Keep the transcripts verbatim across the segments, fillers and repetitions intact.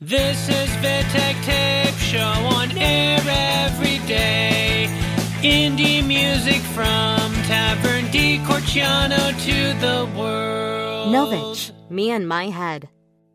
This is Vitek Tape Show on air every day. Indie music from Tavern di Corciano to the world. Novich, Me and My Head.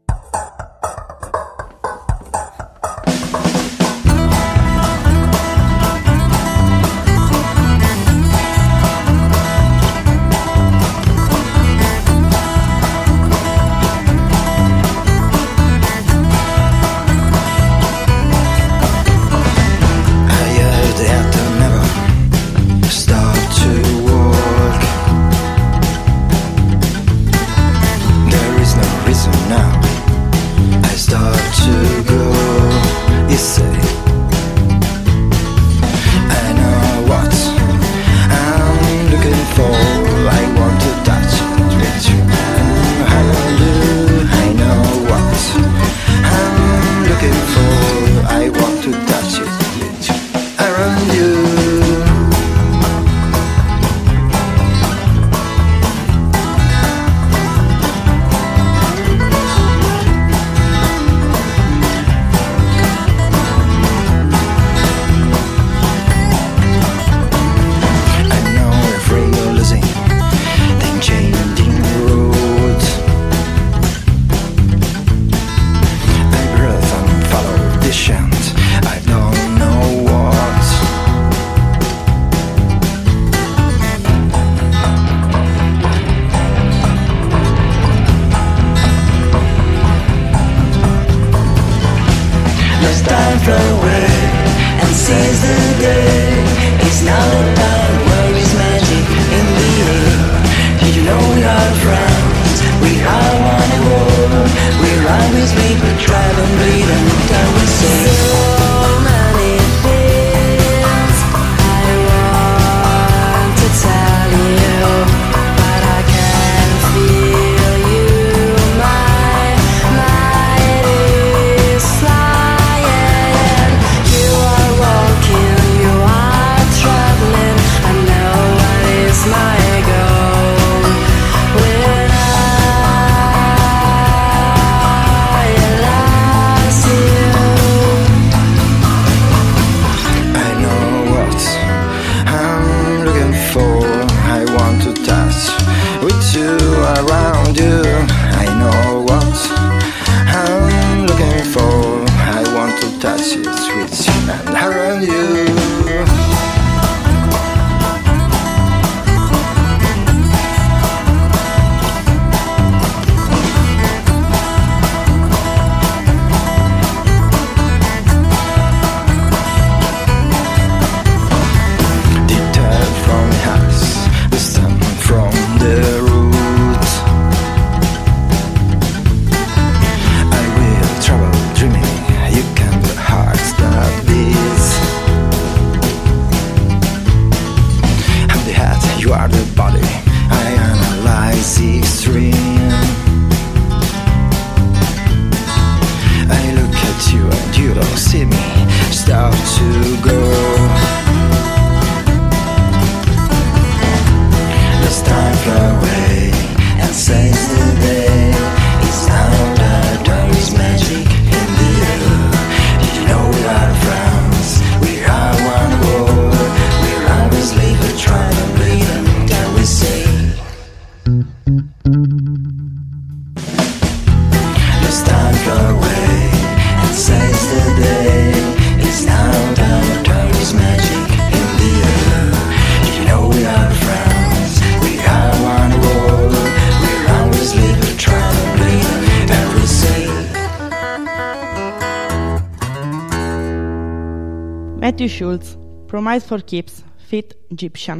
Matthew Schultz, Promise for Keeps, feat. Egyptian.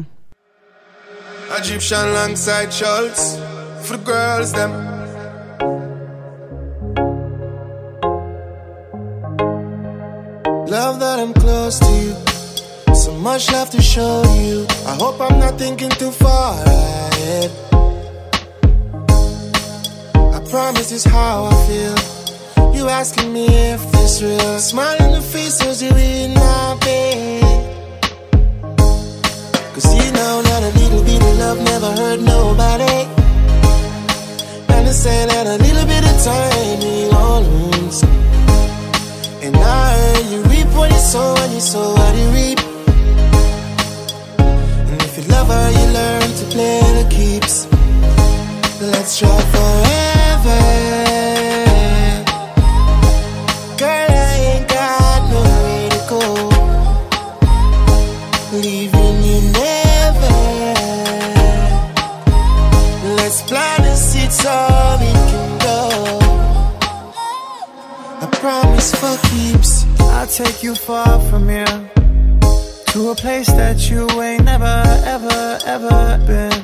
Egyptian alongside Schultz, for the girls them. Love that I'm close to you, so much love to show you. I hope I'm not thinking too far ahead. I promise this how I feel. You asking me if this real. Smile in the face as you in my bed. Cause you know that a little bit of love never hurt nobody. And they say that a little bit of time we all lose. you sow what you reap. And if you love her, you learn to play the keeps. Let's try forever. Girl, I ain't got nowhere to go, leaving you never. Let's plant a seed so we can go. I promise for keeps. I'll take you far from here, to a place that you ain't never, ever, ever been.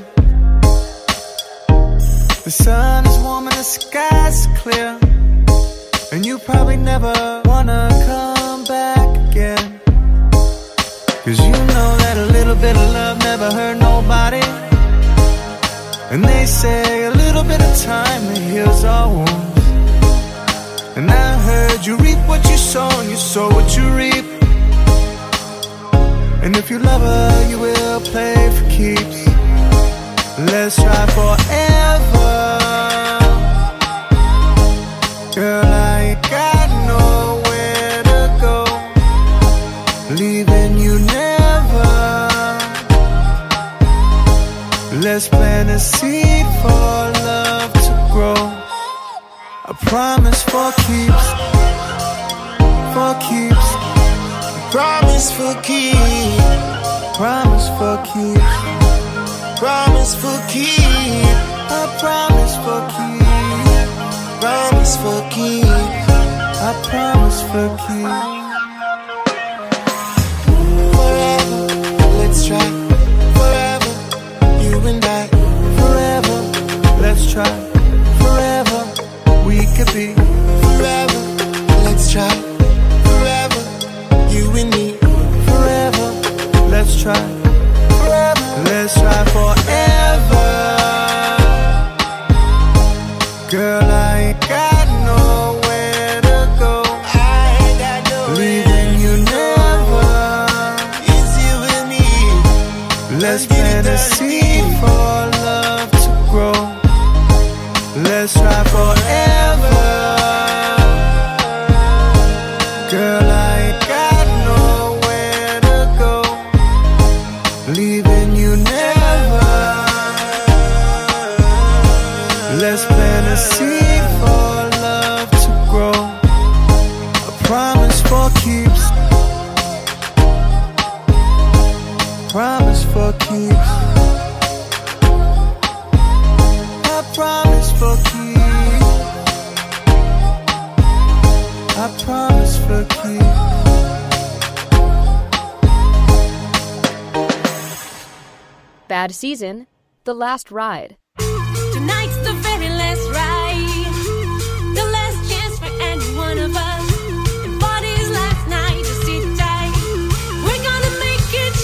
The sun is warm and the sky's clear, and you probably never wanna come back again. Cause you know that a little bit of love never hurt nobody. And they say a little bit of time it heals our wounds. And I heard you reap what you sow, and you sow what you reap. And if you love her, you will play for keeps. Let's try forever. Girl, I ain't got nowhere to go, leaving you never. Let's plant a seed for love to grow. I promise for keeps, for keeps. Promise for keeps. Promise for keeps. Promise for keeps. I promise for keeps. Promise for keeps. I promise for keeps. Forever, let's try. Forever, you and I. Forever, let's try. Forever, we could be. Forever, let's try. Forever, you and me. Forever, let's try. Forever, let's try forever. Girl, I ain't got nowhere to go, I ain't got nowhere. leaving you never. It's you and me. Let's plant a seed for love to grow. Let's try forever. Girl, I ain't got nowhere to go, leaving you never. Let's plant a seed for love to grow. A promise for keeps. Promise for keeps. I promise for keeps. I promise for keeps. Bad Season, The Last Ride. Tonight's the very last ride, the last chance for any one of us. And party's last night, just sit tight. We're gonna make it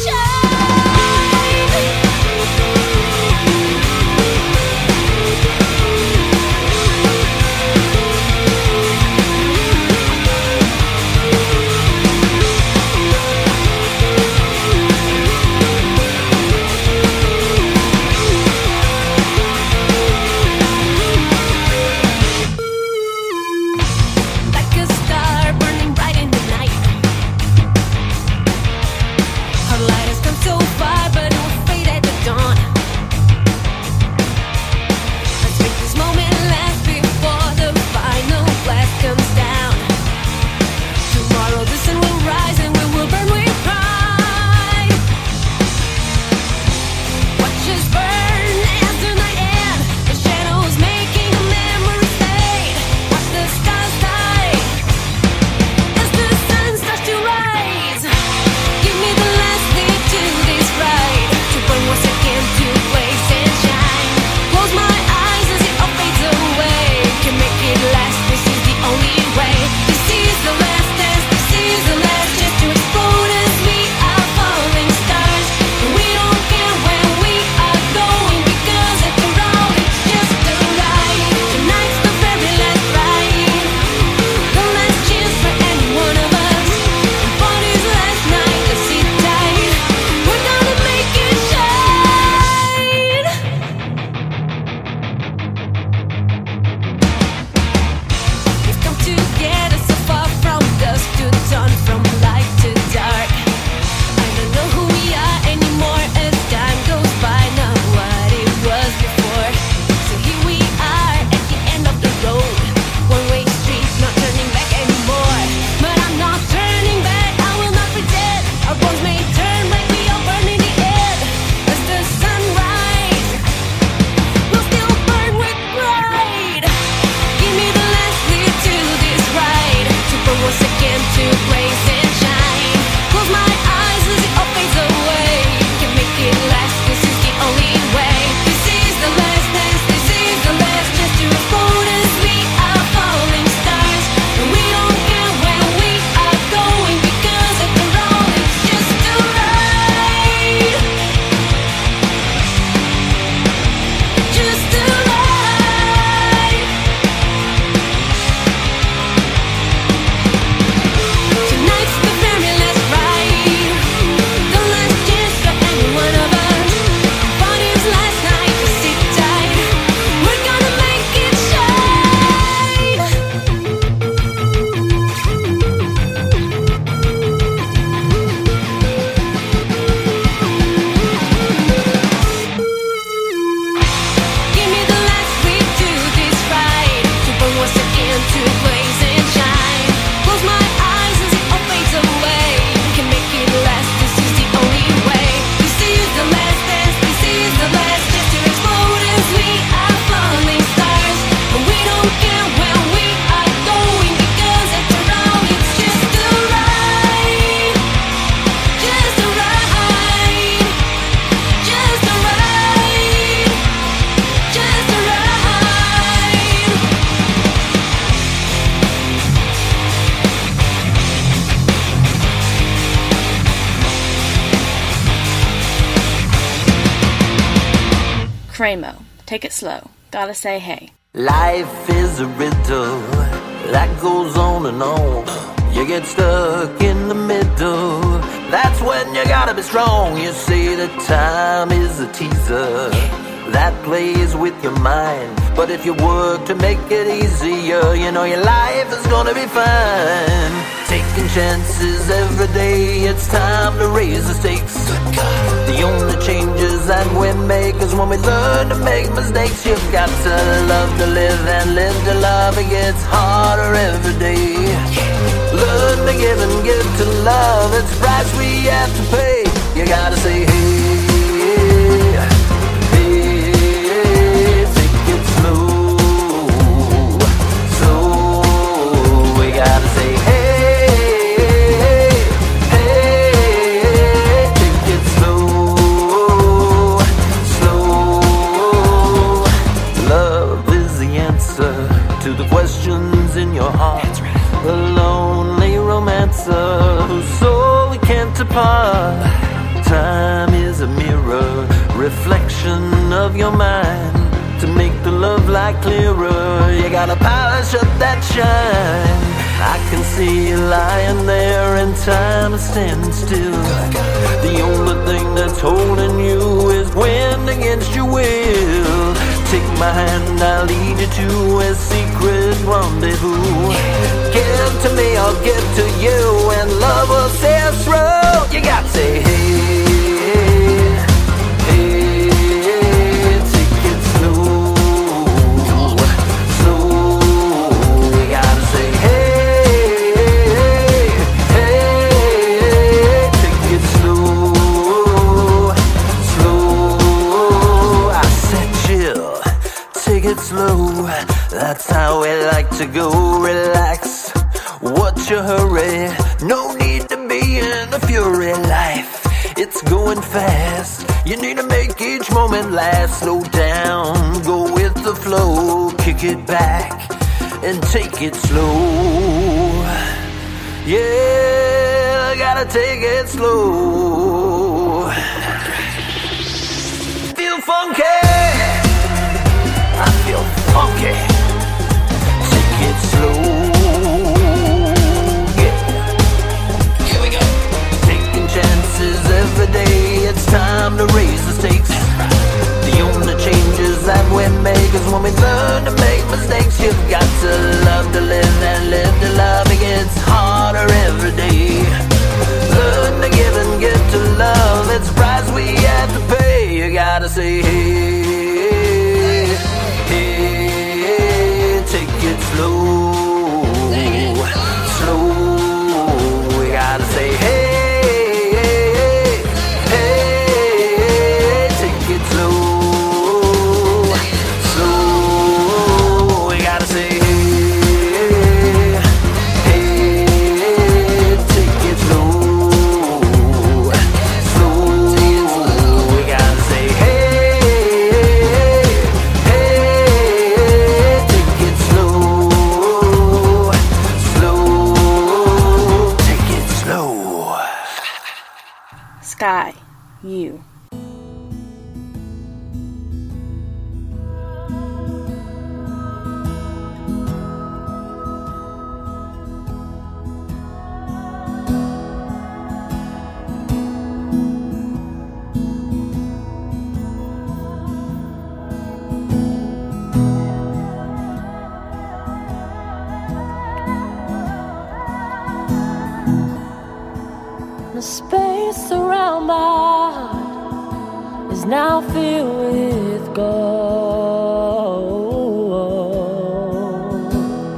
Cremo, Take It Slow, Gotta Say Hey. Life is a riddle that goes on and on. You get stuck in the middle. That's when you gotta be strong. You see that time is a teaser that plays with your mind. But if you work to make it easier, you know your life is gonna be fine. Taking chances every day, it's time to raise the stakes. The only changes that we make is when we learn to make mistakes. You've got to love to live and live to love. It gets harder every day. Learn to give and give to love. It's a price we have to pay. You gotta say hey, hey, take it slow, slow. We gotta say hey. To the questions in your heart, right. The lonely romancer whose soul we can't depart. Time is a mirror, reflection of your mind. To make the love light clearer, you gotta polish up that shine. I can see you lying there and time is standing still. The only thing that's holding you is wind against your will. Take my hand, I'll lead you to a secret rendezvous. Give to me, I'll give to you, and love will see us through. You got to say hey, hey, take it slow, slow. We gotta say hey, hey, take it slow, slow. I said chill, take it slow, that's how we like to go. Relax, what's your hurry? No need to be in a fury. Life, it's going fast. You need to make each moment last. Slow down, go with the flow. Kick it back and take it slow. Yeah, gotta take it slow. Feel funky, I feel funky. Take it slow. Yeah. Here we go. Taking chances every day. It's time to raise the stakes. The only changes that we make is when we learn to make mistakes. You've got to love to live and live to love. It gets harder every day. Learn to give and give to love. It's a price we have to pay. You gotta say hey, hey, take it slow, slow. We gotta say hey, hey, hey, take it slow, slow. We gotta say hey, hey, take it slow, slow. We gotta say hey, hey, take it slow, slow. Take it slow. Sky, you. The space around my heart is now filled with gold.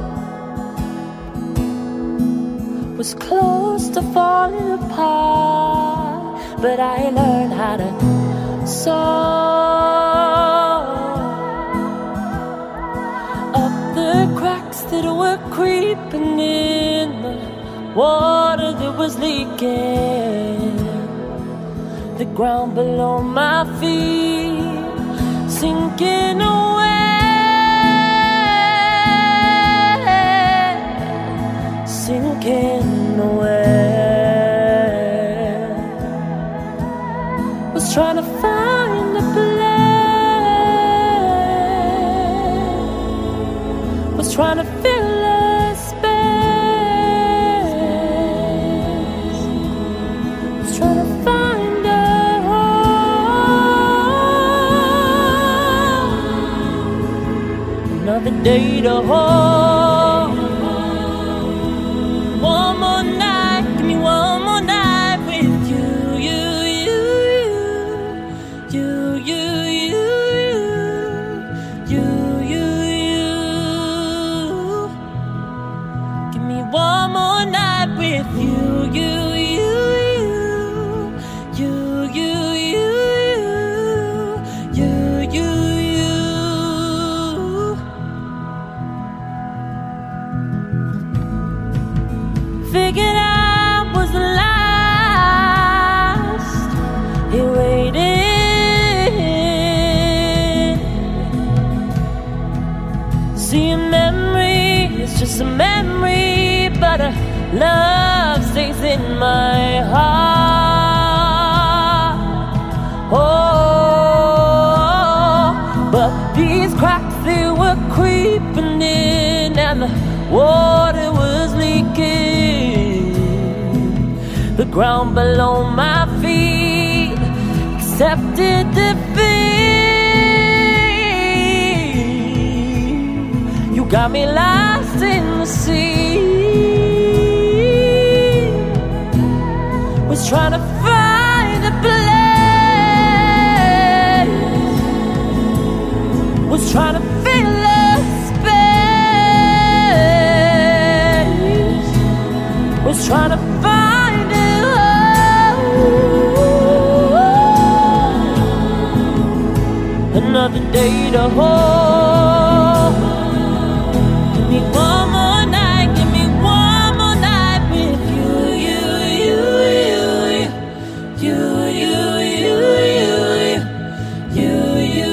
Was close to falling apart, but I learned how to soar up the cracks that were creeping in the water that was leaking. The ground below my feet sinking away, sinking away. Was trying to find a place trying to fill a space, was trying to find a home, another day to hold. One more night, give me one more night with you, you, you, you, you, you, you, you, you. Give me one more night with you, you, you, you, you, you, you, you, you. Figured I was the last he waited. See, a memory is just a memory, but a love stays in my heart. Oh, but these cracks, they were creeping in, and the water was leaking. The ground below my feet accepted defeat. You got me lost in the sea. Was trying to find a place, was trying to fill a space, was trying to find a home, another day to hold. Give me one more night, give me one more night with you, you, you, you, you, you, you, you, you,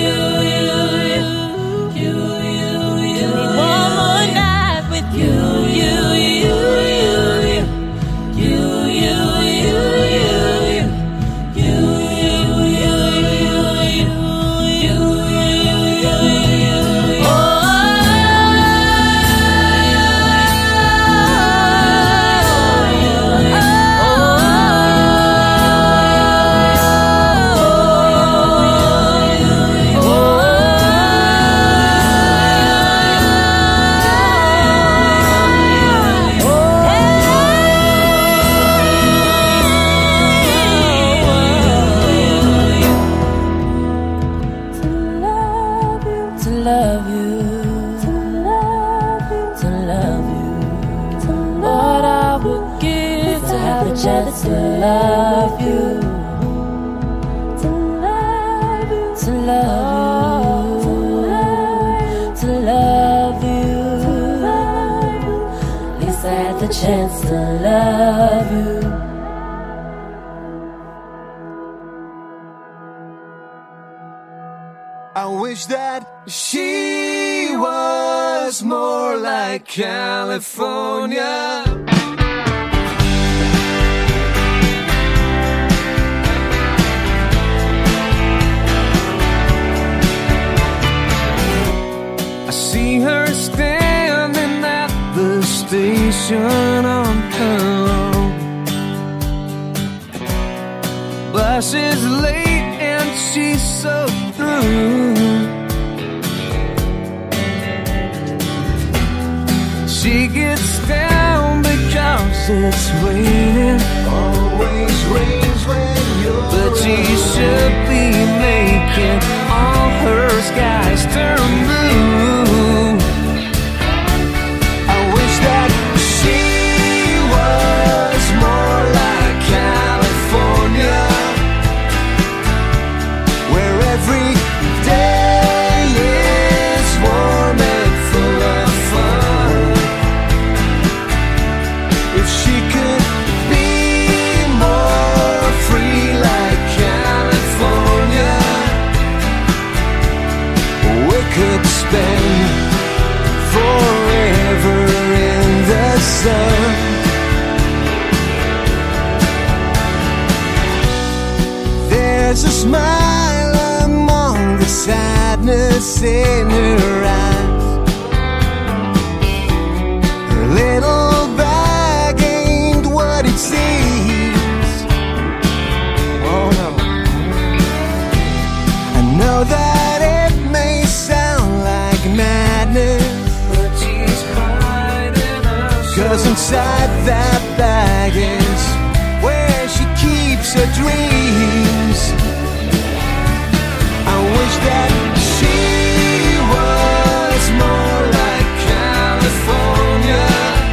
you, you, you. Give me one more night with you, you, you, you, you, you, you, you, you. To love you, to love you, to love you, to love you. What I would give to have a chance to love you, to love you, to love you, to love you, to love you. At least I had the chance to love you. I wish that she was more like California. I see her standing at the station on her own. Bus is late and she's so through. She gets down because it's raining. Always rains when you're But she should be making all her skies turn blue. I wish that she was more like California, where every day is warm and full of fun. If she could be more free like California, we could spend forever in the sun. There's a smile among the sadness in her eyes. 'cause inside that bag is where she keeps her dreams. I wish that she was more like California,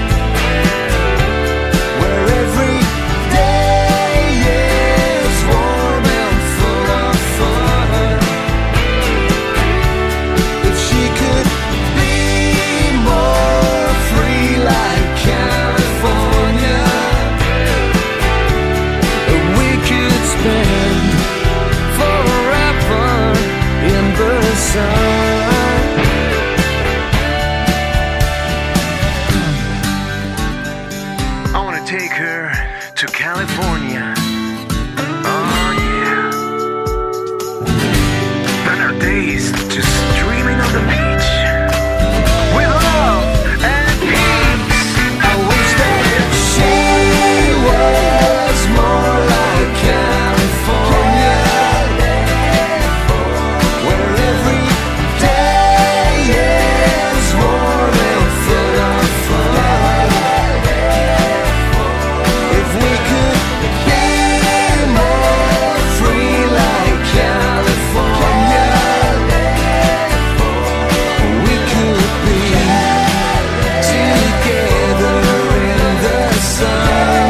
where every day is warm and full of fun. If she could be more free like California, we could spend forever in the sun. I wanna take her to California. Oh yeah. Spend our days just dreaming of the beach with love and peace. I wish that she was more like California, where every day is warm and full of fun. If we could be more free like California, we could be together in the sun.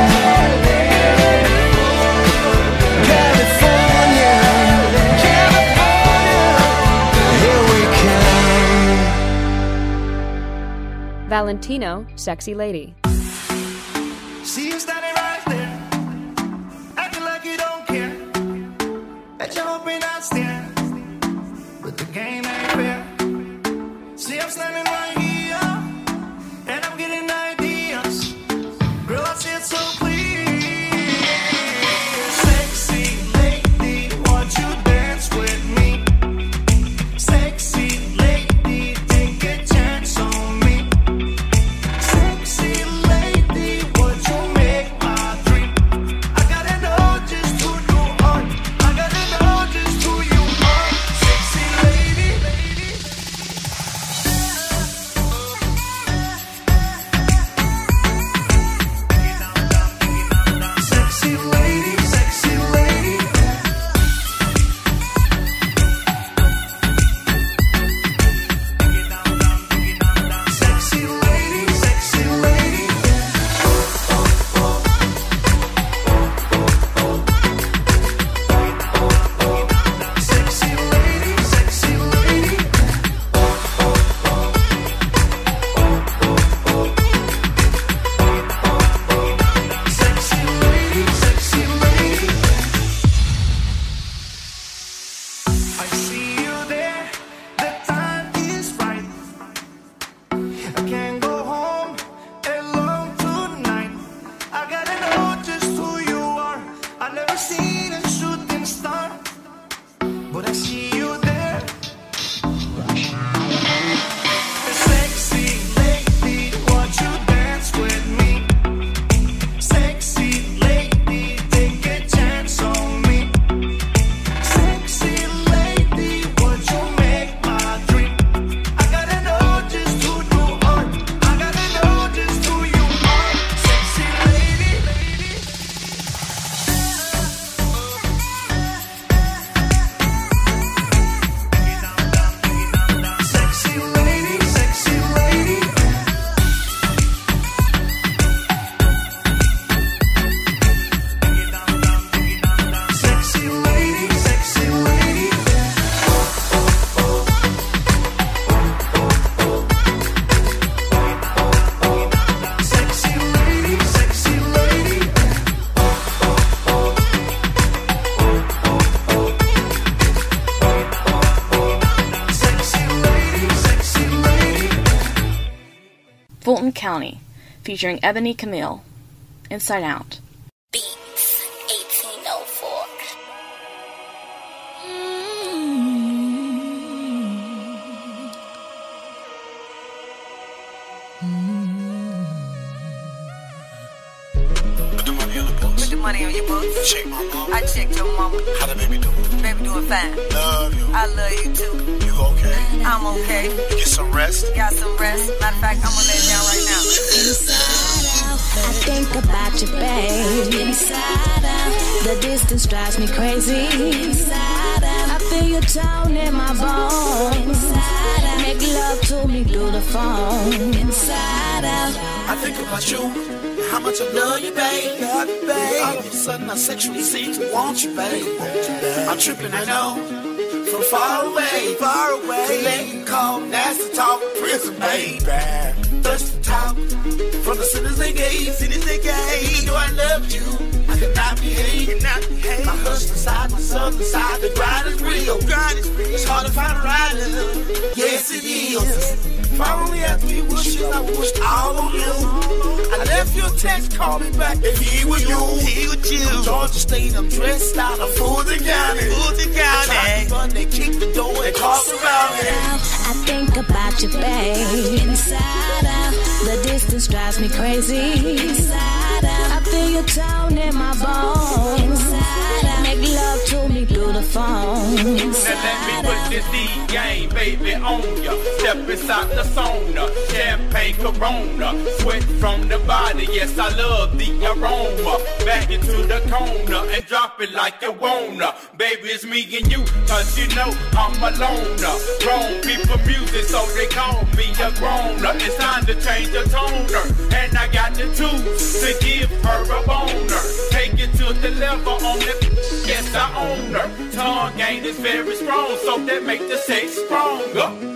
California, California, here we come. Valentino, Sexy Lady. See you standing right there, acting like you don't care, that you're hoping I stare, but the game ain't fair. See, I'm standing right here, and I'm getting ideas. Girl, I see it so clear. Sexy lady, won't you dance with me? Sexy lady, take a chance on me. Sexy lady, would you make my dream? I gotta know just who you are. I gotta know just who you are. Sexy lady, sexy lady, sexy lady. Sexy lady, sexy lady. Sexy lady, sexy lady. Sexy lady, sexy lady. I see you there, the time is right. I can't go home alone tonight. I gotta know just who you are. I've never seen a shooting star, but I see you there. Sexy lady, won't you dance with me? Sexy lady, take a chance on me. Sexy lady, would you make my dream? I gotta know just who you are. I gotta know just who you are. Sexy lady, sexy lady, sexy lady. Sexy lady, sexy lady. Sexy lady, sexy lady. Sexy lady, sexy lady. Fulton County, featuring Ebony Camille. Inside Out. Beats eighteen oh four. Put the money on your books. Check my mama. I checked your mama. How the baby do? Baby doing fine. Love you. I love you too. You okay? I'm okay. You get some rest? Got some rest. Matter of fact, I'm gonna lay down right now. Inside about you, babe. Inside out, the distance drives me crazy. Inside out, I feel your tone in my bones. Inside out, make love to me through the phone. Inside out, I think about you, how much I love you, babe. Love you, babe. All of a sudden I sexually seem to want you, babe. Want you, babe. I'm tripping, I know. From far away, far away. Collect, call, nasty talk, prison, baby. Thirsty talk from the sinners they gave, sinners they gave. Even though I love you, I cannot behave. Cannot behave. My hustle side, my southern side, the grind is real. Grind is real. It's hard to find a rider. Yes, it is. If I only had three wishes, I wished all on you. I left your text, call me back. If he was you, he was you. Georgia State, I'm dressed out, I'm Fulton County. Fulton County. Fun, they kick the door and talk about me. I think about you, babe. Inside out, the distance drives me crazy. Inside out, I feel your tone in my bones. Inside out, make love to me through the phone. Inside now let me put this D game, baby, on ya. Step inside the sauna, champagne Corona, sweat from the body. Yes, I love the aroma. Back into the corner and drop it like you wanna. Baby, it's me and you, cause you know I'm a loner. Grown people music, so they call me a grown-up. It's time to change the toner, and I got the tools to give her a boner. Take it to the level on the, yes, I own her. Tongue game is very strong, so that make the sex stronger.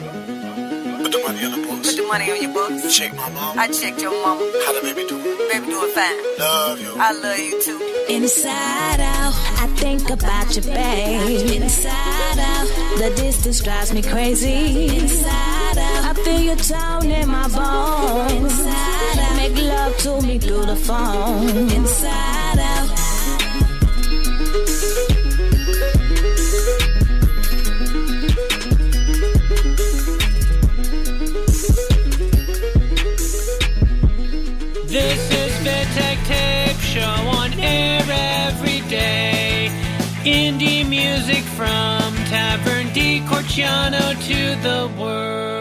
Put the money on the books. Put the money on your books. Check my mom. I checked your mama. How the baby doing? Baby doing fine. Love you. I love you too. Inside out, I think about you, babe. Inside out, the distance drives me crazy. Inside out, I feel your tone in my bones. Inside out, make love to me through the phone. Inside out. This is Vittek Tape Show on air every day. Indie music from Tavern di Corciano to the world.